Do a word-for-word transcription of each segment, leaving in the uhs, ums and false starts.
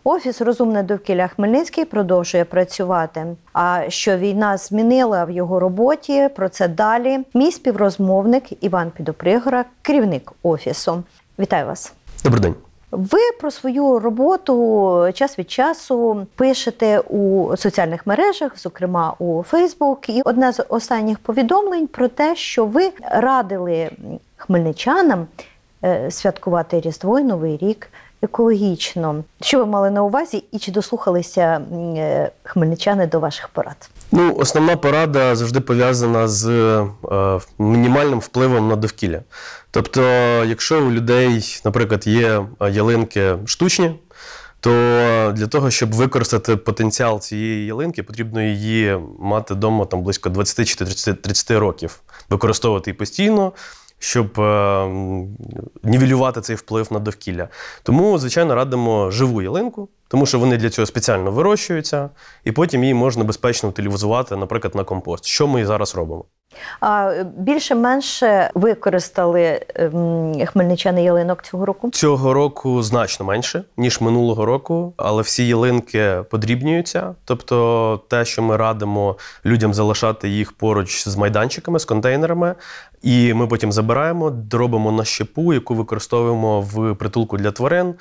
Офіс «Розумне довкілля Хмельницький» продовжує працювати. А що війна змінила в його роботі, про це далі. Мій співрозмовник Іван Підопригора, керівник офісу. Вітаю вас. Добрий день. Ви про свою роботу час від часу пишете у соціальних мережах, зокрема у Фейсбук. І одне з останніх повідомлень про те, що ви радили хмельничанам святкувати Різдво і Новий рік екологічно. Що ви мали на увазі і чи дослухалися хмельничани до ваших порад? Ну, основна порада завжди пов'язана з е, мінімальним впливом на довкілля. Тобто, якщо у людей, наприклад, є ялинки штучні, то для того, щоб використати потенціал цієї ялинки, потрібно її мати вдома там, близько двадцять чи тридцять років, використовувати її постійно, щоб е, нівелювати цей вплив на довкілля. Тому, звичайно, радимо живу ялинку, тому що вони для цього спеціально вирощуються, і потім її можна безпечно утилізувати, наприклад, на компост. Що ми і зараз робимо. А більше-менше використали ем, хмельничани ялинок цього року? Цього року значно менше, ніж минулого року, але всі ялинки подрібнюються. Тобто те, що ми радимо людям залишати їх поруч з майданчиками, з контейнерами, і ми потім забираємо, робимо на щепу, яку використовуємо в притулку для тварин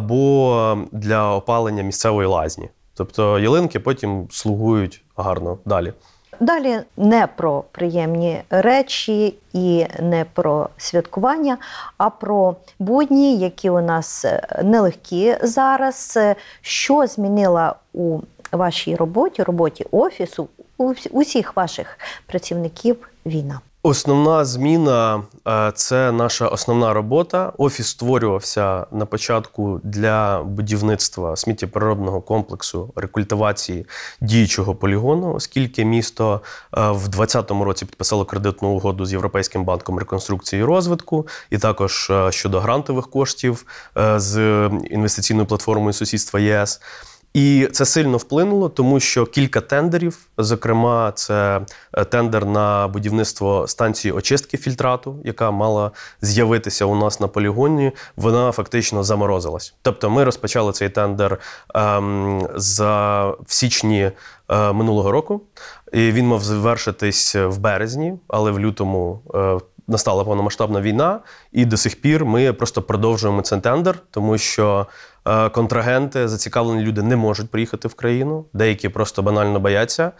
або для опалення місцевої лазні. Тобто ялинки потім слугують гарно далі. Далі не про приємні речі і не про святкування, а про будні, які у нас нелегкі зараз. Що змінила у вашій роботі, роботі офісу, у усіх ваших працівників війна? Основна зміна – це наша основна робота. Офіс створювався на початку для будівництва сміттєпереробного комплексу, рекультивації діючого полігону, оскільки місто в двадцятому році підписало кредитну угоду з Європейським банком реконструкції і розвитку, і також щодо грантових коштів з інвестиційною платформою сусідства ЄС. І це сильно вплинуло, тому що кілька тендерів, зокрема, це тендер на будівництво станції очистки фільтрату, яка мала з'явитися у нас на полігоні, вона фактично заморозилась. Тобто ми розпочали цей тендер ем, за, в січні е, минулого року, і він мав завершитись в березні, але в лютому е, настала повномасштабна війна, і до сих пір ми просто продовжуємо цей тендер, тому що контрагенти, зацікавлені люди не можуть приїхати в країну, деякі просто банально бояться,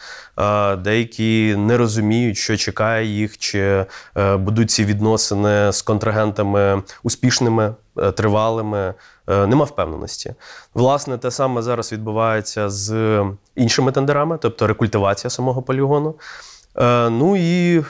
деякі не розуміють, що чекає їх, чи будуть ці відносини з контрагентами успішними, тривалими, нема впевненості. Власне, те саме зараз відбувається з іншими тендерами, тобто рекультивація самого полігону. Ну і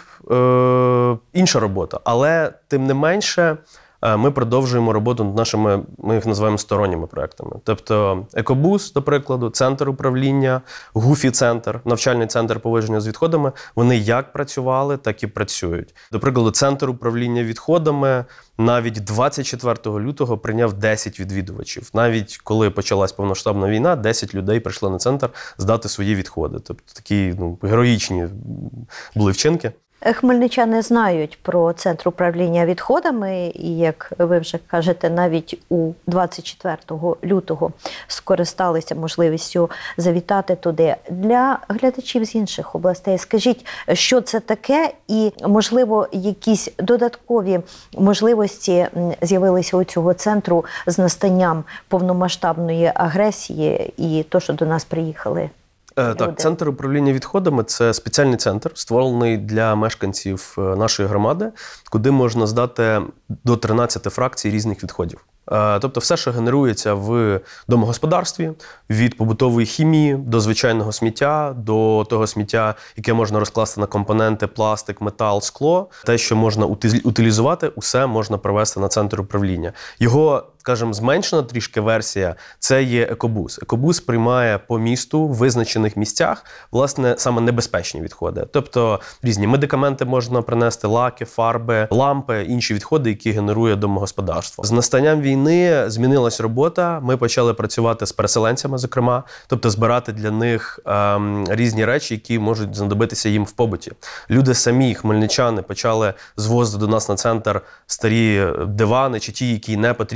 е, інша робота. Але, тим не менше, ми продовжуємо роботу над нашими, ми їх називаємо сторонніми проектами. Тобто Екобус, до прикладу, центр управління, Гуфі-центр, навчальний центр поводження з відходами, вони як працювали, так і працюють. До прикладу, центр управління відходами навіть двадцять четвертого лютого прийняв десять відвідувачів. Навіть коли почалась повномасштабна війна, десять людей прийшли на центр здати свої відходи. Тобто такі ну, героїчні були вчинки. Хмельничани знають про центр управління відходами і, як ви вже кажете, навіть у двадцять четвертого лютого скористалися можливістю завітати туди. Для глядачів з інших областей скажіть, що це таке і, можливо, якісь додаткові можливості з'явилися у цього центру з настанням повномасштабної агресії і то, що до нас приїхали? Так, центр управління відходами – це спеціальний центр, створений для мешканців нашої громади, куди можна здати до тринадцяти фракцій різних відходів. Тобто все, що генерується в домогосподарстві, від побутової хімії до звичайного сміття, до того сміття, яке можна розкласти на компоненти, пластик, метал, скло, те, що можна утилізувати, усе можна привести на центр управління. Його, скажімо, зменшена трішки версія – це є екобус. Екобус приймає по місту в визначених місцях, власне, саме небезпечні відходи. Тобто різні медикаменти можна принести, лаки, фарби, лампи, інші відходи, які генерує домогосподарство. З настанням війни змінилась робота, ми почали працювати з переселенцями, зокрема, тобто збирати для них ем, різні речі, які можуть знадобитися їм в побуті. Люди самі, хмельничани, почали звозити до нас на центр старі дивани, чи ті, які не потрібні, чи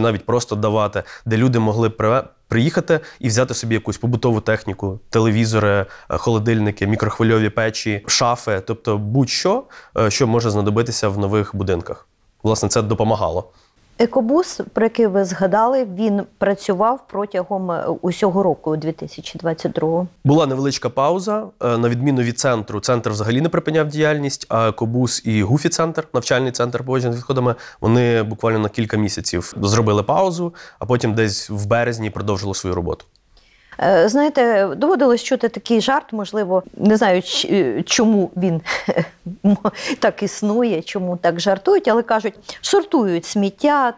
навіть просто давати, де люди могли при... приїхати і взяти собі якусь побутову техніку, телевізори, холодильники, мікрохвильові печі, шафи, тобто будь-що, що може знадобитися в нових будинках. Власне, це допомагало. Екобус, про який ви згадали, він працював протягом усього року, дві тисячі двадцять другого. Була невеличка пауза. На відміну від центру, центр взагалі не припиняв діяльність, а Екобус і Гуфі-центр, навчальний центр поводження з відходами, вони буквально на кілька місяців зробили паузу, а потім десь в березні продовжили свою роботу. Знаєте, доводилось чути такий жарт, можливо, не знаю, чому він так існує, чому так жартують, але кажуть, сортують сміття,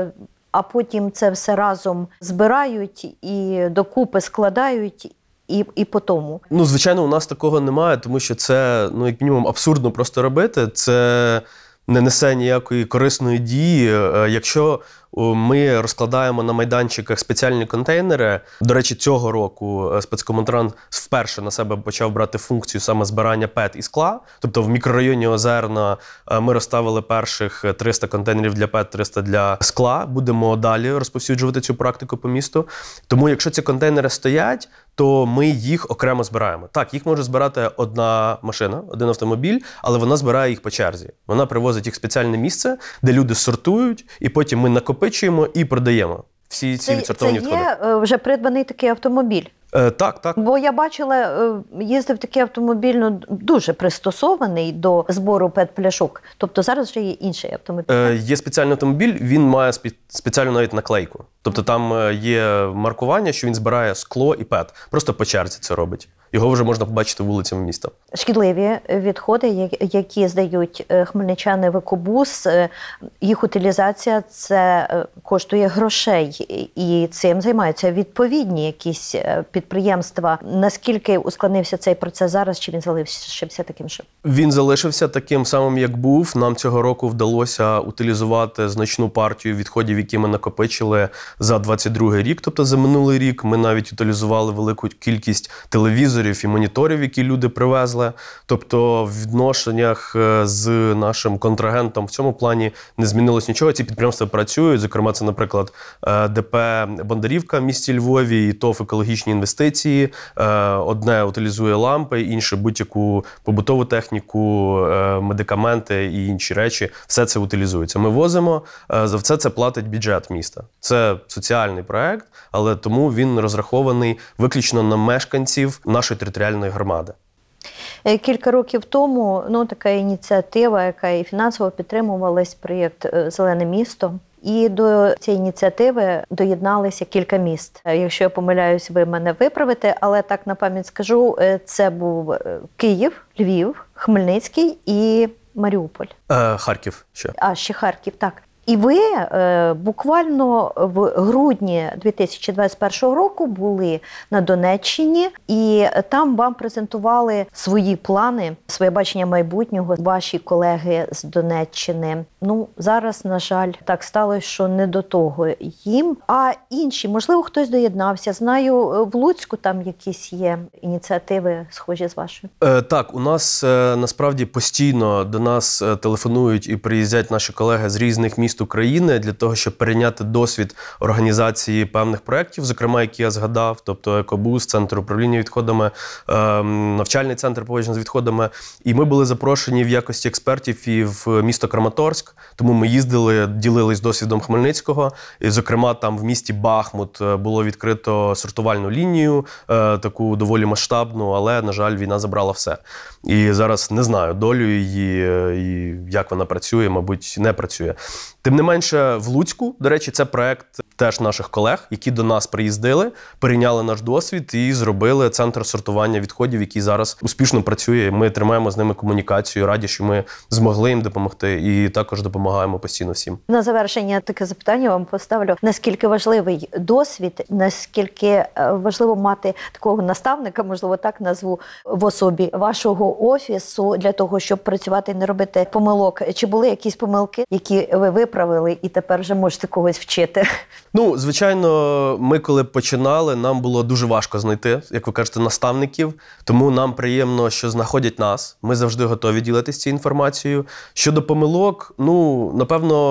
а потім це все разом збирають і докупи складають, і, і по тому. Ну, звичайно, у нас такого немає, тому що це, ну, як мінімум, абсурдно просто робити. Це не несе ніякої корисної дії. Якщо ми розкладаємо на майданчиках спеціальні контейнери. До речі, цього року спецкомунтранс вперше на себе почав брати функцію саме збирання пет і скла. Тобто в мікрорайоні Озерна ми розставили перших триста контейнерів для пет, триста для скла. Будемо далі розповсюджувати цю практику по місту. Тому якщо ці контейнери стоять, то ми їх окремо збираємо. Так, їх може збирати одна машина, один автомобіль, але вона збирає їх по черзі. Вона привозить їх в спеціальне місце, де люди сортують, і потім ми накопичуємо і продаємо всі ці відсортовані відходи. Це є вже придбаний такий автомобіль? Е, так, так. Бо я бачила, їздив такий автомобіль, ну, дуже пристосований до збору пет-пляшок. Тобто зараз вже є інший автомобіль. Е, є спеціальний автомобіль, він має спе- спеціальну навіть наклейку. Тобто там є маркування, що він збирає скло і пет. Просто по черзі це робить. Його вже можна побачити вулицями міста. Шкідливі відходи, які здають хмельничани в екобус, їх утилізація – це коштує грошей. І цим займаються відповідні якісь підприємства. Наскільки ускладнився цей процес зараз, чи він залишився таким же? Він залишився таким самим, як був. Нам цього року вдалося утилізувати значну партію відходів, які ми накопичили за двадцять другий рік, тобто за минулий рік. Ми навіть утилізували велику кількість телевізорів і моніторів, які люди привезли. Тобто в відношеннях з нашим контрагентом в цьому плані не змінилось нічого. Ці підприємства працюють. Зокрема, це, наприклад, ДП «Бондарівка» в місті Львові і ТОВ «Екологічні інвестиції». Одне утилізує лампи, інше будь-яку побутову техніку, медикаменти і інші речі. Все це утилізується. Ми возимо, за все це платить бюджет міста. Це соціальний проект, але тому він розрахований виключно на мешканців нашої територіальної громади. Кілька років тому ну, така ініціатива, яка і фінансово підтримувалась, проєкт «Зелене місто». І до цієї ініціативи доєдналися кілька міст. Якщо я помиляюсь, ви мене виправите, але так на пам'ять скажу, це був Київ, Львів, Хмельницький і Маріуполь. Е, Харків ще. А, ще Харків, так. І ви е, буквально в грудні дві тисячі двадцять першого року були на Донеччині, і там вам презентували свої плани, своє бачення майбутнього, ваші колеги з Донеччини. Ну, зараз, на жаль, так сталося, що не до того їм. А інші, можливо, хтось доєднався. Знаю, в Луцьку там якісь є ініціативи, схожі з вашою. Е, так, у нас е, насправді постійно до нас е, телефонують і приїздять наші колеги з різних міст України для того, щоб перейняти досвід організації певних проєктів, зокрема, які я згадав, тобто Екобус, Центр управління відходами, навчальний центр поводження з відходами. І ми були запрошені в якості експертів і в місто Краматорськ, тому ми їздили, ділились досвідом Хмельницького. І, зокрема, там в місті Бахмут було відкрито сортувальну лінію, таку доволі масштабну, але, на жаль, війна забрала все. І зараз не знаю долю її, і як вона працює, мабуть, не працює. Тим не менше, в Луцьку, до речі, це проект теж наших колег, які до нас приїздили, перейняли наш досвід і зробили центр сортування відходів, який зараз успішно працює. Ми тримаємо з ними комунікацію, раді, що ми змогли їм допомогти і також допомагаємо постійно всім. На завершення таке запитання вам поставлю. Наскільки важливий досвід, наскільки важливо мати такого наставника, можливо, так назву, в особі вашого офісу для того, щоб працювати і не робити помилок? Чи були якісь помилки, які ви виправили і тепер вже можете когось вчити? Ну, звичайно, ми коли починали, нам було дуже важко знайти, як ви кажете, наставників, тому нам приємно, що знаходять нас. Ми завжди готові ділитися цією інформацією. Щодо помилок, ну, напевно,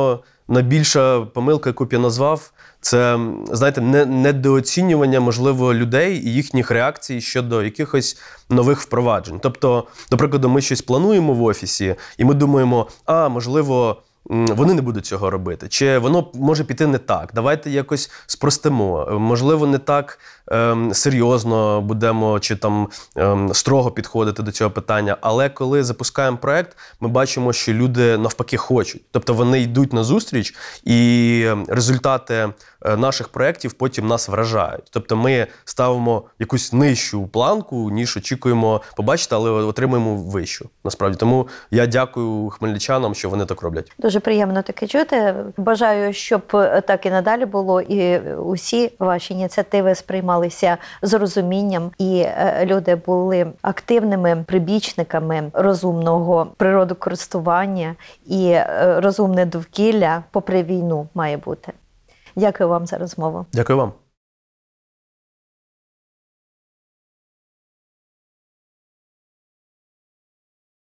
найбільша помилка, яку б я назвав, це, знаєте, не, недооцінювання, можливо, людей і їхніх реакцій щодо якихось нових впроваджень. Тобто, до прикладу, ми щось плануємо в офісі, і ми думаємо, а, можливо, вони не будуть цього робити, чи воно може піти не так, давайте якось спростимо, можливо, не так ем, серйозно будемо, чи там ем, строго підходити до цього питання, але коли запускаємо проект, ми бачимо, що люди навпаки хочуть, тобто вони йдуть на зустріч, і результати наших проєктів потім нас вражають. Тобто ми ставимо якусь нижчу планку, ніж очікуємо побачити, але отримуємо вищу, насправді. Тому я дякую хмельничанам, що вони так роблять. Дуже приємно таке чути. Бажаю, щоб так і надалі було, і усі ваші ініціативи сприймалися з розумінням, і люди були активними прибічниками розумного природокористування, і розумне довкілля попри війну має бути. Дякую вам за розмову. Дякую вам.